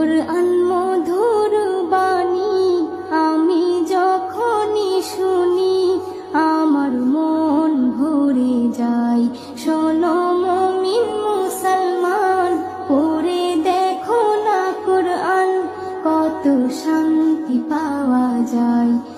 কুরআন মধুর বাণী আমি যখনই শুনি আমার মন ভরে যায়। শোনো মুমিন মুসলমান, পড়ে দেখো না কুরআন, কত শান্তি পাওয়া যায়।